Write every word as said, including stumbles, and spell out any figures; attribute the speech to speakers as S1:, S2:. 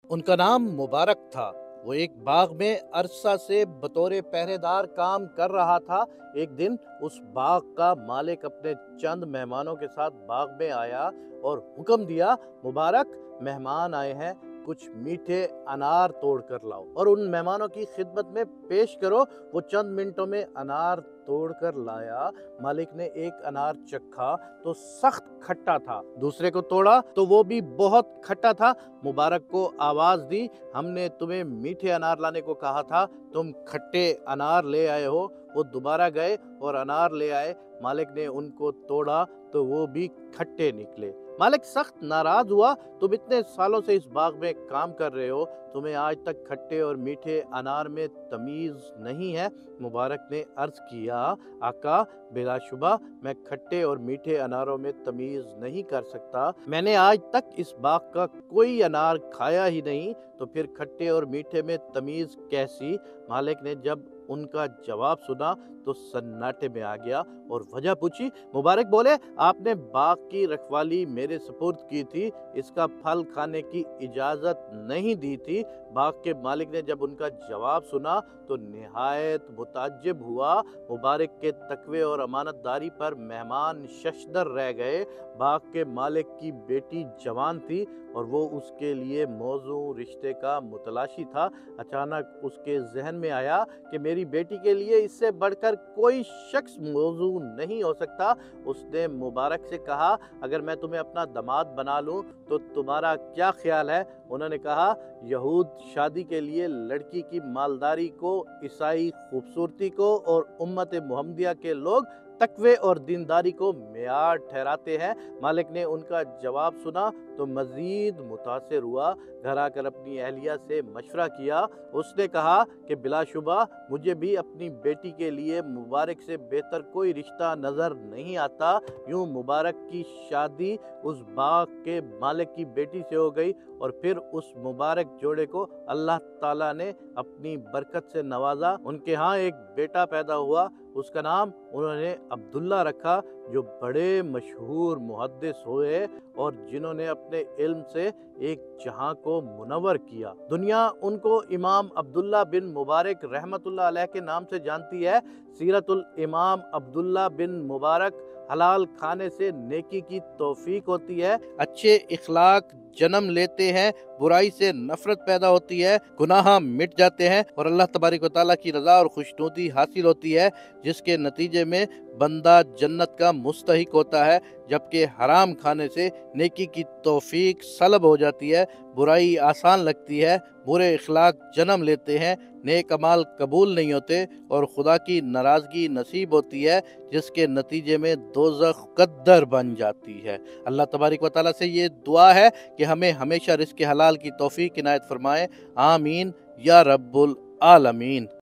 S1: ان کا نام مبارک تھا۔ وہ ایک باغ میں عرصہ سے بطور پہرے دار کام کر رہا تھا۔ ایک دن اس باغ کا مالک اپنے چند مہمانوں کے ساتھ باغ میں آیا اور حکم دیا، مبارک، مہمان آئے ہیں، کچھ میٹھے انار توڑ کر لاؤ اور ان مہمانوں کی خدمت میں پیش کرو۔ وہ چند منٹوں میں انار توڑ کر لایا۔ مالک نے ایک انار چکھا تو سخت کھٹا تھا، دوسرے کو توڑا تو وہ بھی بہت کھٹا تھا۔ مبارک کو آواز دی، ہم نے تمہیں میٹھے انار لانے کو کہا تھا، تم کھٹے انار لے آئے ہو۔ وہ دوبارہ گئے اور انار لے آئے۔ مالک نے ان کو توڑا تو وہ بھی کھٹے نکلے۔ مالک سخت ناراض ہوا، تم اتنے سالوں سے اس باغ میں کام کر رہے ہو، تمہیں آج تک کھٹے اور میٹھے انار میں تمیز نہیں ہے؟ مبارک نے عرض کیا، آقا، بلا شبہ میں کھٹے اور میٹھے اناروں میں تمیز نہیں کر سکتا۔ میں نے آج تک اس باغ کا کوئی انار کھایا ہی نہیں، تو پھر کھٹے اور میٹھے میں تمیز کیسی؟ مالک نے جب ان کا جواب سنا تو سناٹے میں آ گیا اور وجہ پوچھی۔ مبارک بولے، آپ نے باغ کی رکھوالی میرے سپرد کی تھی، اس کا پھل کھانے کی اجازت نہیں دی تھی۔ باغ کے مالک نے جب ان کا جواب سنا تو نہایت متعجب ہوا۔ مبارک کے تقوی اور امانت داری پر مہمان ششدر رہ گئے۔ باغ کے مالک کی بیٹی جوان تھی اور وہ اس کے لیے موزوں رشتے کا متلاشی تھا۔ اچانک اس کے ذہن میں آیا کہ میری بیٹی کے لیے اس سے بڑھ کر کوئی شخص موزوں نہیں ہو سکتا۔ اس نے مبارک سے کہا، اگر میں تمہیں اپنا داماد بنا لوں تو تمہارا کیا خیال ہے؟ انہوں نے کہا، یہود شادی کے لیے لڑکی کی مالداری کو، عیسائی خوبصورتی کو اور امت محمدیہ کے لوگ تقوی اور دینداری کو معیار ٹھہراتے ہیں۔ مالک نے ان کا جواب سنا تو مزید متاثر ہوا۔ گھر آ کر اپنی اہلیہ سے مشورہ کیا۔ اس نے کہا کہ بلا شبہ مجھے بھی اپنی بیٹی کے لیے مبارک سے بہتر کوئی رشتہ نظر نہیں آتا۔ یوں مبارک کی شادی اس باغ کے مالک کی بیٹی سے ہو گئی اور پھر اس مبارک جوڑے کو اللہ تعالیٰ نے اپنی برکت سے نوازا۔ ان کے ہاں ایک بیٹا پیدا ہوا، اس کا نام انہوں نے عبداللہ رکھا، جو بڑے مشہور محدث ہوئے اور جنہوں نے اپنے علم سے ایک جہاں کو منور کیا۔ دنیا ان کو امام عبداللہ بن مبارک رحمت اللہ علیہ کے نام سے جانتی ہے۔ سیرت الامام عبداللہ بن مبارک، حلال کھانے سے نیکی کی توفیق ہوتی ہے، اچھے اخلاق جنم لیتے ہیں، برائی سے نفرت پیدا ہوتی ہے، گناہ مٹ جاتے ہیں اور اللہ تبارک و تعالیٰ کی رضا اور خوشنودی حاصل ہوتی ہے، جس کے نتیجے میں بندہ جنت کا مستحق ہوتا ہے، جبکہ حرام کھانے سے نیکی کی توفیق سلب ہو جاتی ہے، برائی آسان لگتی ہے، برے اخلاق جنم لیتے ہیں، نیک اعمال قبول نہیں ہوتے اور خدا کی ناراضگی نصیب ہوتی ہے، جس کے نتیجے میں دوزخ قدر بن جاتی ہے۔ اللہ تبارک و تعالیٰ سے یہ دعا ہے کہ ہمیں ہمیشہ رزق حلال کی توفیق عنایت فرمائے، آمین یا رب العالمین۔